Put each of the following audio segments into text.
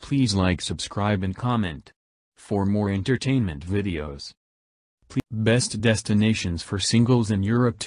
Please like, subscribe and comment for more entertainment videos. Best destinations for singles in Europe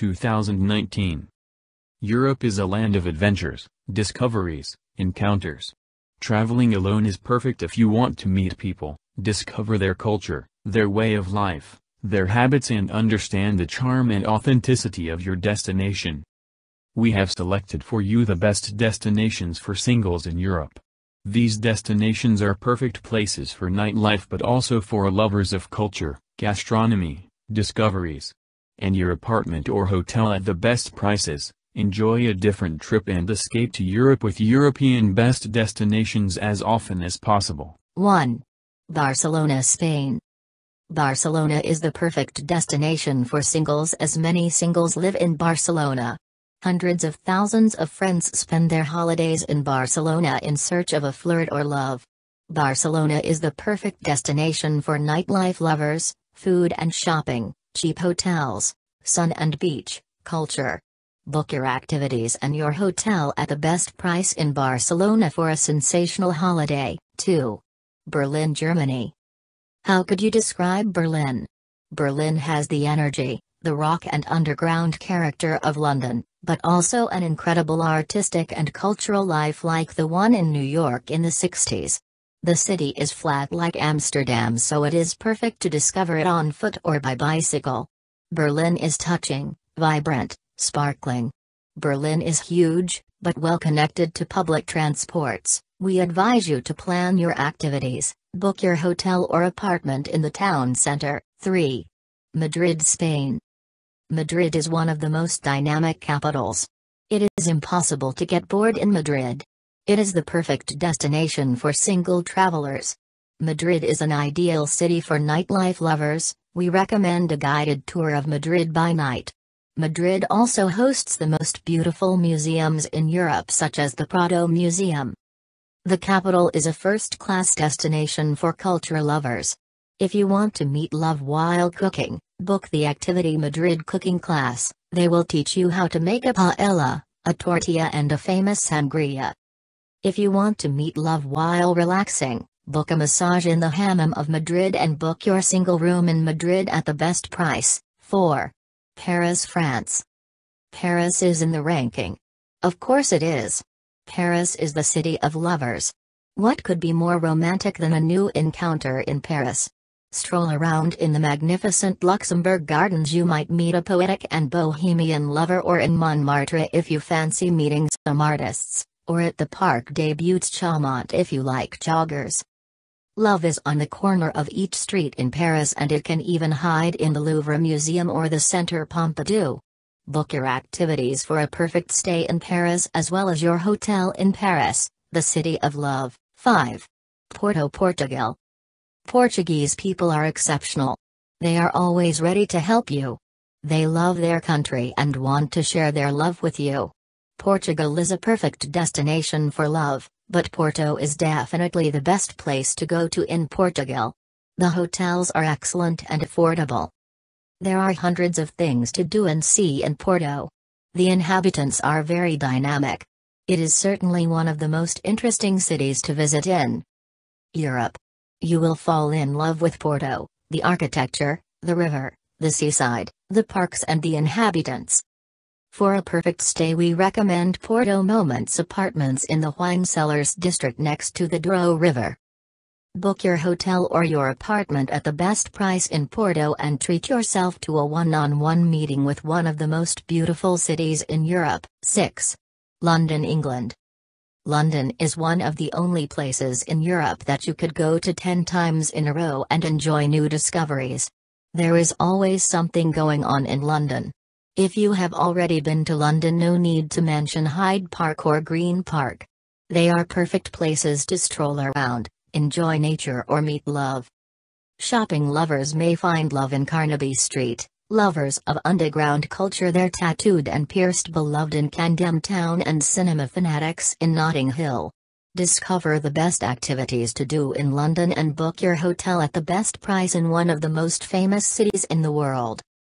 2019. Europe is a land of adventures, discoveries, encounters. Traveling alone is perfect if you want to meet people, discover their culture, their way of life, their habits, and understand the charm and authenticity of your destination. We have selected for you the best destinations for singles in Europe. These destinations are perfect places for nightlife but also for lovers of culture, gastronomy, discoveries. And your apartment or hotel at the best prices. Enjoy a different trip and escape to Europe with European best destinations as often as possible. 1. Barcelona, Spain. Barcelona is the perfect destination for singles as many singles live in Barcelona. Hundreds of thousands of friends spend their holidays in Barcelona in search of a flirt or love. Barcelona is the perfect destination for nightlife lovers, food and shopping, cheap hotels, sun and beach, culture. Book your activities and your hotel at the best price in Barcelona for a sensational holiday. 2. Berlin, Germany. How could you describe Berlin? Berlin has the energy, the rock and underground character of London, but also an incredible artistic and cultural life like the one in New York in the 60s. The city is flat like Amsterdam, so it is perfect to discover it on foot or by bicycle. Berlin is touching, vibrant, sparkling. Berlin is huge, but well connected to public transports. We advise you to plan your activities, book your hotel or apartment in the town center. 3. Madrid, Spain. Madrid is one of the most dynamic capitals. It is impossible to get bored in Madrid. It is the perfect destination for single travelers. Madrid is an ideal city for nightlife lovers. We recommend a guided tour of Madrid by night. Madrid also hosts the most beautiful museums in Europe, such as the Prado Museum. The capital is a first-class destination for culture lovers. If you want to meet love while cooking, book the Activity Madrid cooking class. They will teach you how to make a paella, a tortilla and a famous sangria. If you want to meet love while relaxing, book a massage in the Hammam of Madrid and book your single room in Madrid at the best price. 4. Paris, France. Paris is in the ranking. Of course it is. Paris is the city of lovers. What could be more romantic than a new encounter in Paris? Stroll around in the magnificent Luxembourg Gardens. You might meet a poetic and bohemian lover, or in Montmartre if you fancy meeting some artists, or at the Parc des Buttes Chaumont if you like joggers. Love is on the corner of each street in Paris, and it can even hide in the Louvre Museum or the Centre Pompidou. Book your activities for a perfect stay in Paris as well as your hotel in Paris, the city of love. 5. Porto, Portugal. Portuguese people are exceptional. They are always ready to help you. They love their country and want to share their love with you. Portugal is a perfect destination for love, but Porto is definitely the best place to go to in Portugal. The hotels are excellent and affordable. There are hundreds of things to do and see in Porto. The inhabitants are very dynamic. It is certainly one of the most interesting cities to visit in Europe. You will fall in love with Porto, the architecture, the river, the seaside, the parks and the inhabitants. For a perfect stay we recommend Porto Moments Apartments in the Wine Cellars district next to the Douro River. Book your hotel or your apartment at the best price in Porto and treat yourself to a one-on-one meeting with one of the most beautiful cities in Europe. 6. London, England. London is one of the only places in Europe that you could go to 10 times in a row and enjoy new discoveries. There is always something going on in London. If you have already been to London, no need to mention Hyde Park or Green Park. They are perfect places to stroll around, enjoy nature or meet love. Shopping lovers may find love in Carnaby Street, lovers of underground culture they're tattooed and pierced beloved in Camden Town, and cinema fanatics in Notting Hill. Discover the best activities to do in London and book your hotel at the best price in one of the most famous cities in the world.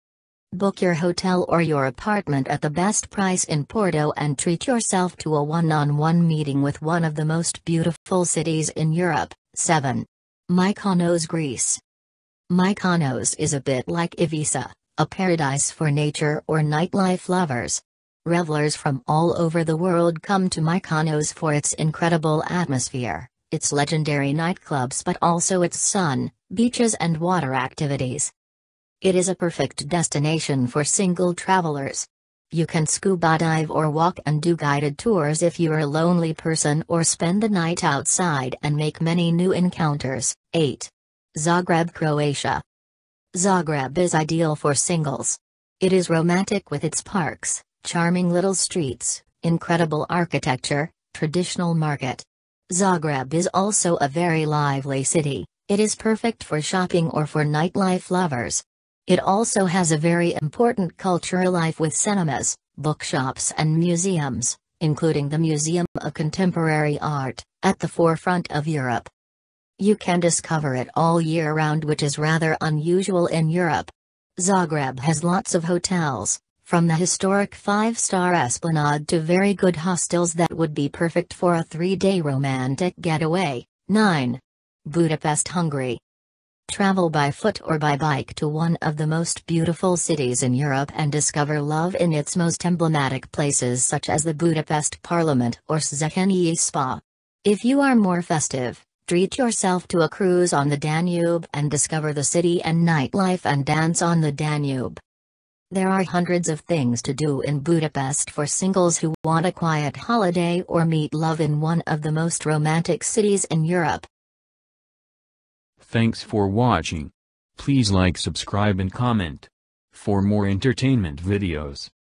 Book your hotel or your apartment at the best price in Porto and treat yourself to a one-on-one meeting with one of the most beautiful cities in Europe. 7. Mykonos, Greece. Mykonos is a bit like Ibiza, a paradise for nature or nightlife lovers. Revelers from all over the world come to Mykonos for its incredible atmosphere, its legendary nightclubs, but also its sun, beaches and water activities. It is a perfect destination for single travelers. You can scuba dive or walk and do guided tours if you're a lonely person, or spend the night outside and make many new encounters. 8. Zagreb, Croatia. Zagreb is ideal for singles. It is romantic with its parks, charming little streets, incredible architecture, traditional market. Zagreb is also a very lively city. It is perfect for shopping or for nightlife lovers. It also has a very important cultural life with cinemas, bookshops and museums, including the Museum of Contemporary Art, at the forefront of Europe. You can discover it all year round, which is rather unusual in Europe. Zagreb has lots of hotels, from the historic 5-star Esplanade to very good hostels that would be perfect for a 3-day romantic getaway. 9. Budapest, Hungary. Travel by foot or by bike to one of the most beautiful cities in Europe and discover love in its most emblematic places, such as the Budapest Parliament or Széchenyi Spa. If you are more festive, treat yourself to a cruise on the Danube and discover the city and nightlife and dance on the Danube. There are hundreds of things to do in Budapest for singles who want a quiet holiday or meet love in one of the most romantic cities in Europe. Thanks for watching. Please like, subscribe and comment for more entertainment videos.